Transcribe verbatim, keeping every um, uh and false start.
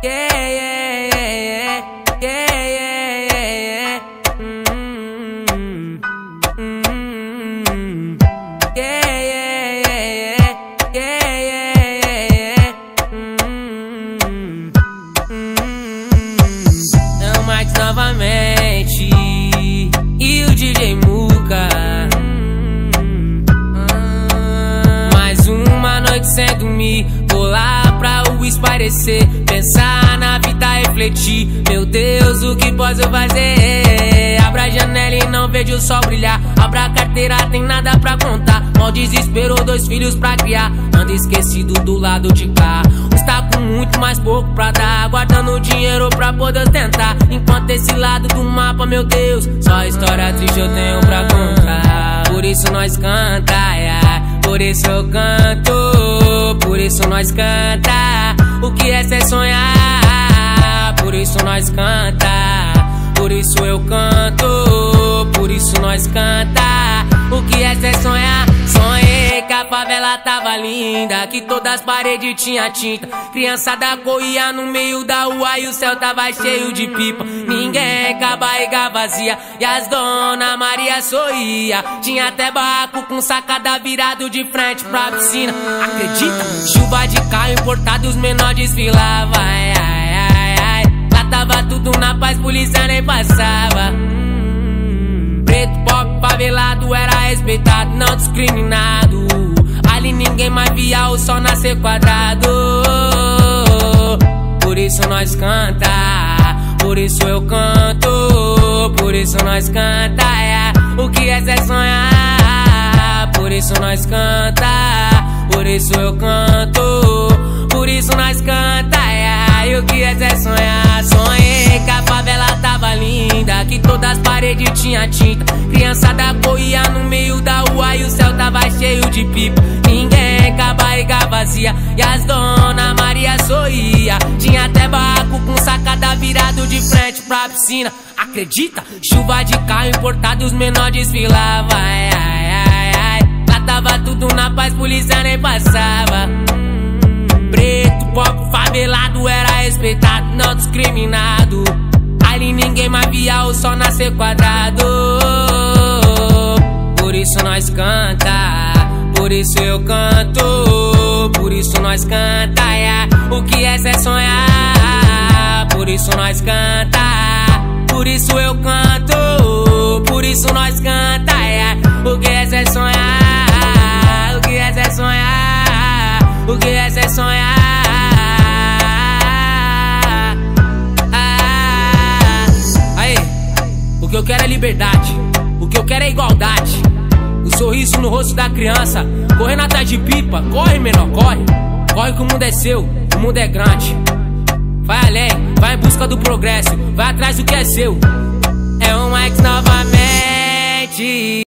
Yeah, yeah, yeah, yeah, yeah, yeah, yeah. Mm-hmm. Mm-hmm. Yeah, yeah, yeah, yeah, yeah, yeah, yeah. Mm-hmm. Mm-hmm. É o Max novamente e o D J Muca. Mm-hmm. Mais uma noite sem dormir, vou lá pra o esparecer, pensar na vida, refletir. Meu Deus, o que posso fazer? Abra a janela e não vejo o sol brilhar. Abra a carteira, tem nada pra contar. Mal desespero, dois filhos pra criar. Ando esquecido do lado de cá. Está com muito mais pouco pra dar, guardando dinheiro pra poder tentar. Enquanto esse lado do mapa, meu Deus, só história triste eu tenho pra contar. Por isso nós canta, yeah. Por isso eu canto, por isso nós canta. O que é ser sonhar? Por isso nós canta, por isso eu canto, por isso nós canta. O que é ser sonhar? Sonhei que a favela tava linda, que todas as paredes tinha tinta. Criançada corria no meio da rua e o céu tava cheio de pipa. Ninguém com a barriga vazia e as dona Maria sorria. Tinha até barraco com sacada virado de frente pra piscina. Acredita? Chuva de carro importado, os menores desfilavam. Ai, ai, ai, ai. Lá tava tudo na paz, polícia nem passava. Preto, pobre, favelado era respeitado, não discriminado. Ali ninguém mais via o sol nascer quadrado. Por isso nós canta, por isso eu canto, por isso nós canta, yeah. O que é ser sonhar? Por isso nós canta, por isso eu canto, por isso nós canta, yeah. E o que é ser sonhar? Sonhei que a favela tava linda, que todas as paredes tinha tinta. Criançada corria no meio da rua e o céu tava cheio de pipa. Ninguém com a barriga vazia e as dona Maria sorria. Tinha até barraco com sacada virado de frente pra piscina. Acredita? Chuva de carro importado, os menores desfilavam. Ai, ai, ai, ai. Lá tava tudo na paz, polícia nem passava. Preto, pobre, favelado era respeitado, não discriminado. Ali ninguém mais via o sol nascer quadrado. Por isso nós canta, por isso eu canto, por isso nós canta, yeah. O que é ser sonhar? Por isso nós canta, por isso eu canto, por isso nós canta, yeah. O que é ser sonhar? O que é ser sonhar? O que é ser sonhar? Ah, aí, o que eu quero é liberdade, o que eu quero é igualdade. O sorriso no rosto da criança, correndo atrás de pipa. Corre, menor, corre. Corre que o mundo é seu, o mundo é grande. Vai além, vai em busca do progresso, vai atrás do que é seu. É um Max novamente.